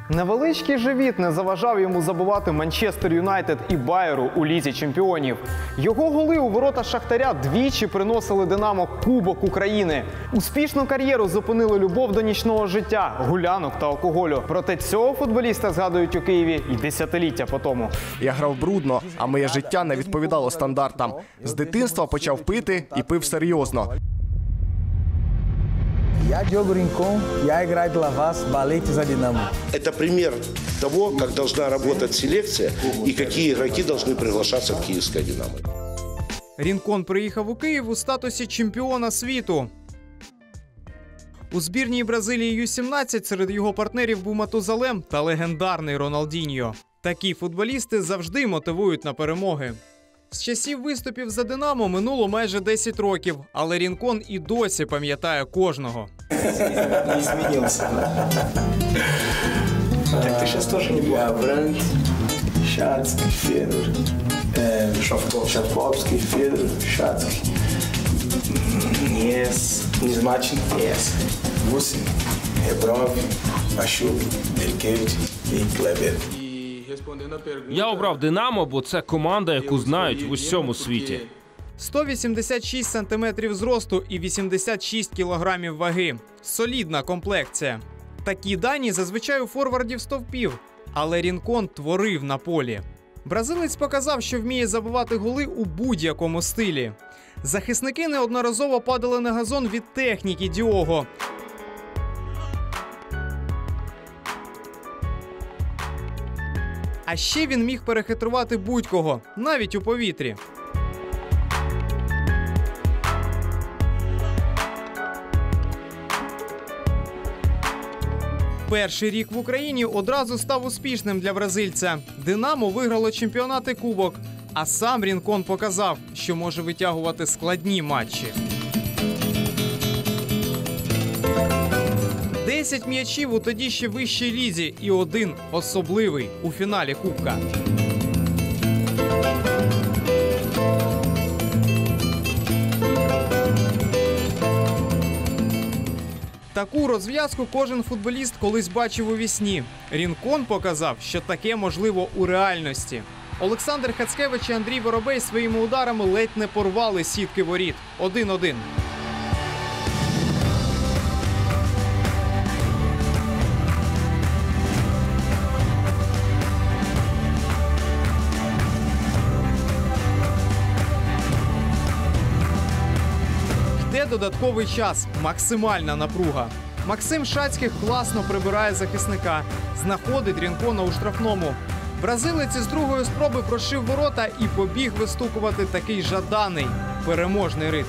Невеличкий живіт не заважав йому забивати Манчестер Юнайтед і Байеру у Лізі чемпіонів. Його голи у ворота Шахтаря двічі приносили «Динамо» Кубок України. Успішну кар'єру зупинили любов до нічного життя, гулянок та алкоголю. Проте цього футболіста згадують у Києві і десятиліття по тому. Я грав брудно, а моє життя не відповідало стандартам. З дитинства почав пити і пив серйозно. Я Диого Rincon, я играю для вас болеть за «Динамо». Это пример того, как должна работать селекция и какие игроки должны приглашаться в киевское «Динамо». Рінкон приїхав у Київ у статусі чемпіона світу. У збірній Бразилії Ю-17 серед його партнерів був Матузалем та легендарний Роналдіньо. Такі футболісти завжди мотивують на перемоги. З часів виступів за «Динамо» минуло майже 10 років, але Рінкон і досі пам'ятає кожного. Не изменился. Так ты сейчас тоже не был. Бранд, Шацкий, Федор, Шавковский, Федор, Шацкий. Yes, Низмачин, yes. Вусин, Ебров, Ашук, Белькевич и Клебер. Я обрав «Динамо», бо це команда, яку знають в усьому світі. 186 сантиметрів зросту і 86 кілограмів ваги. Солідна комплекція. Такі дані зазвичай у форвардів стовпів, але Рінкон творив на полі. Бразилець показав, що вміє забивати голи у будь-якому стилі. Захисники неодноразово падали на газон від техніки Діого. А ще він міг перехитрувати будь-кого, навіть у повітрі. Перший рік в Україні одразу став успішним для бразильця. «Динамо» виграло чемпіонат і кубок, а сам Рінкон показав, що може витягувати складні матчі. 10 м'ячів у тоді ще вищій лізі і один особливий у фіналі Кубка. Таку розв'язку кожен футболіст колись бачив у вісні. Рінкон показав, що таке можливо у реальності. Олександр Хацкевич і Андрій Воробей своїми ударами ледь не порвали сітки воріт. 1-1. Йде додатковий час, максимальна напруга. Максим Шацьких класно прибирає захисника, знаходить Рінкона у штрафному. Бразилець із другої спроби прошив ворота і побіг вистукувати такий жаданий, переможний ритм.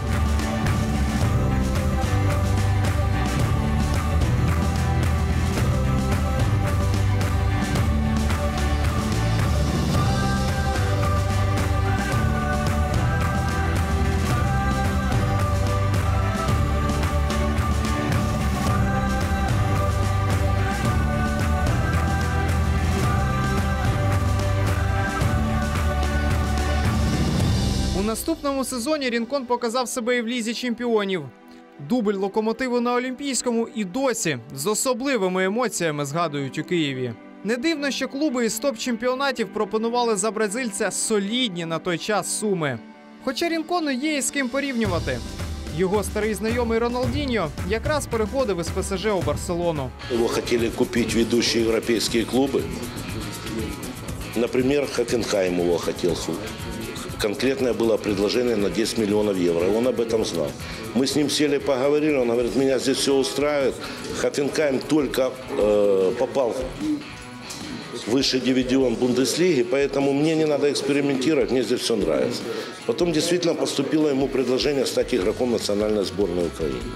У наступному сезоні Рінкон показав себе і в Лізі чемпіонів. Дубль «Локомотиву» на Олімпійському і досі з особливими емоціями згадують у Києві. Не дивно, що клуби із топ-чемпіонатів пропонували за бразильця солідні на той час суми. Хоча Рінкону є із ким порівнювати. Його старий знайомий Роналдіньо якраз переходив із ПСЖ у Барселону. Его хотели купить ведущие европейские клубы. Например, Хофенхайм его хотел. Конкретное было предложение на 10 миллионов евро. Он об этом знал. Мы с ним сели, поговорили. Он говорит, меня здесь все устраивает. Хофенхайм только попал в высший дивизион Бундеслиги, поэтому мне не надо экспериментировать, мне здесь все нравится. Потом действительно поступило ему предложение стать игроком национальной сборной Украины.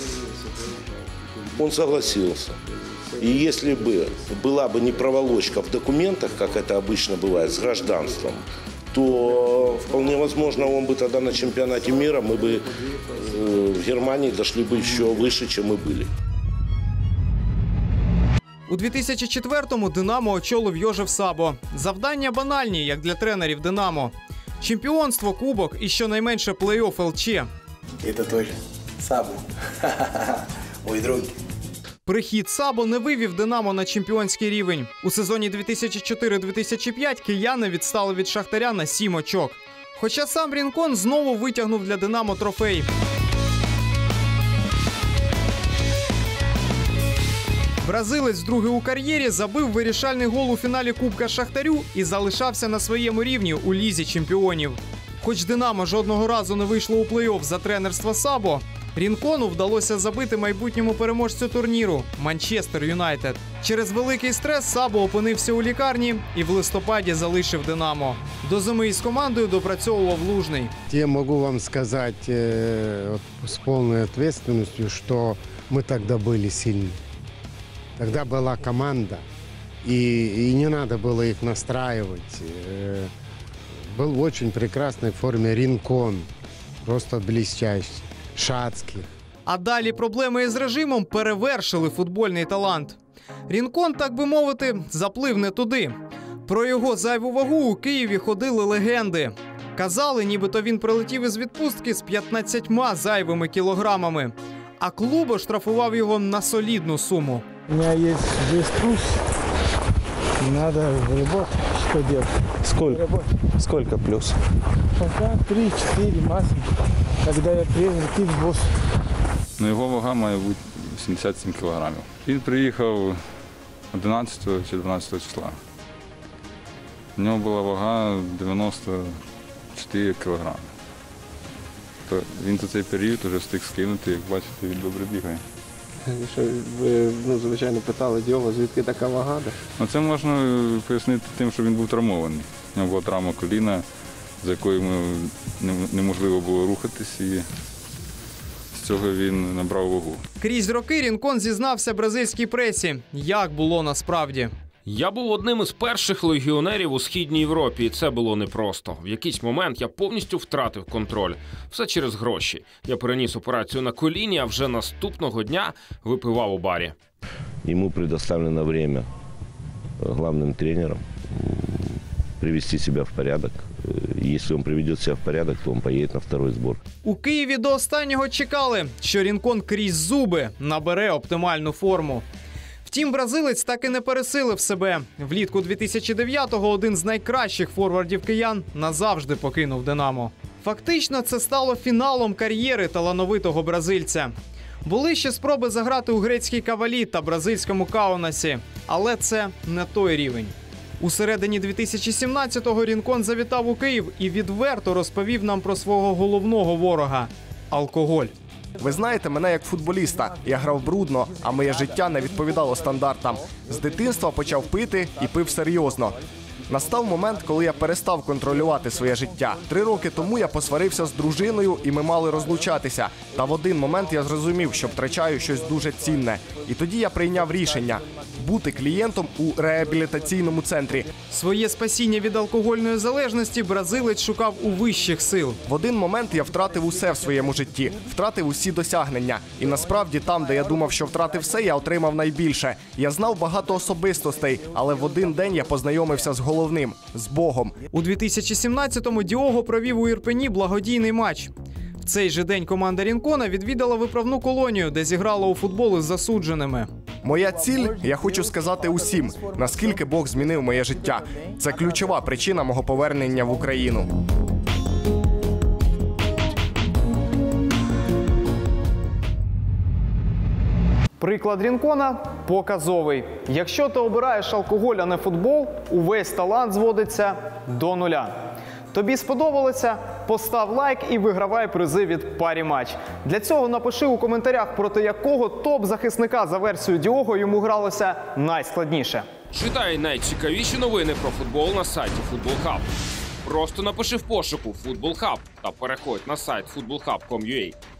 Он согласился. И если бы была бы не проволочка в документах, как это обычно бывает, с гражданством, то вполне возможно, он бы тогда на чемпионате мира, мы бы в Германии дошли бы еще выше, чем мы были. У 2004-му «Динамо» очолив Йожеф Сабо. Завдання банальні, як для тренерів «Динамо». Чемпіонство, кубок і щонайменше плей-офф ЛЧ. Это тоже Сабо. Мой друг. Прихід Сабо не вивів «Динамо» на чемпіонський рівень. У сезоні 2004-2005 кияни відстали від «Шахтаря» на 7 очок. Хоча сам Рінкон знову витягнув для «Динамо» трофей. Бразилець вдруге у кар'єрі забив вирішальний гол у фіналі Кубка Шахтарю і залишався на своєму рівні у Лізі чемпіонів. Хоч «Динамо» жодного разу не вийшло у плей-офф за тренерства Сабо, Рінкону вдалося забити майбутньому переможцю турніру – Манчестер Юнайтед. Через великий стрес Сабо опинився у лікарні і в листопаді залишив «Динамо». До зими із командою допрацьовував Лужний. Я могу вам сказать с полной ответственностью, что мы тогда были сильны. Тогда была команда, и не надо было их настраивать. Был в очень прекрасной форме Ринкон, просто блестящий, Шацкий. А далі проблеми із режимом перевершили футбольний талант. Рінкон, так би мовити, заплив не туди. Про його зайву вагу у Києві ходили легенди. Казали, нібито він прилетів із відпустки з 15 зайвими кілограмами. А клуб оштрафував його на солідну суму. У меня есть здесь плюс. Надо работать. Что делать? Сколько? Сколько плюс? Пока 3-4 максимум. Когда я тренер, ты босс. Ну, його вага має бути 87 кілограмів. Він приїхав 11 чи 12 числа. У нього була вага 94 кілограми. То він за цей період вже встиг скинути, як бачите, він добре бігає. Що ви, звичайно, питали Діова, звідки така вага? Ну, це можна пояснити тим, що він був травмований. У нього була травма коліна, з якою неможливо було рухатись, і з цього він набрав вагу. Крізь роки Рінкон зізнався бразильській пресі, як було насправді. Я був одним із перших легіонерів у Східній Європі, і це було непросто. В якийсь момент я повністю втратив контроль. Все через гроші. Я переніс операцію на коліні, а вже наступного дня випивав у барі. Ему предоставлено время главным тренером привести себя в порядок. Если он приведет себя в порядок, то он поедет на второй сбор. У Києві до останнього чекали, що Рінкон крізь зуби набере оптимальну форму. Втім, бразилець так і не пересилив себе. Влітку 2009-го один з найкращих форвардів киян назавжди покинув «Динамо». Фактично, це стало фіналом кар'єри талановитого бразильця. Були ще спроби заграти у грецькій «Кавалі» та бразильському «Каунасі», але це не той рівень. У середині 2017-го Рінкон завітав у Київ і відверто розповів нам про свого головного ворога – алкоголь. Ви знаєте мене як футболіста. Я грав брудно, а моє життя не відповідало стандартам. З дитинства почав пити і пив серйозно. Настав момент, коли я перестав контролювати своє життя. 3 роки тому я посварився з дружиною і ми мали розлучатися. Та в один момент я зрозумів, що втрачаю щось дуже цінне. І тоді я прийняв рішення – бути клієнтом у реабілітаційному центрі. Своє спасіння від алкогольної залежності бразилець шукав у вищих сил. В один момент я втратив усе в своєму житті, втратив усі досягнення. І насправді там, де я думав, що втратив все, я отримав найбільше. Я знав багато особистостей, але в один день я познайомився з головним – з Богом. У 2017-му Діого провів у Ірпені благодійний матч. В цей же день команда Рінкона відвідала виправну колонію, де зіграла у футбол із засудженими. Моя ціль – я хочу сказати усім, наскільки Бог змінив моє життя. Це ключова причина мого повернення в Україну. Приклад Рінкона показовий. Якщо ти обираєш алкоголь, а не футбол, увесь талант зводиться до нуля. Тобі сподобалося? Постав лайк і вигравай призи від Парі-матч. Для цього напиши у коментарях, проти якого топ-захисника за версією Діого йому гралося найскладніше. Читай найцікавіші новини про футбол на сайті Football Hub. Просто напиши в пошуку «Football Hub» та переходь на сайт footballhub.com.ua.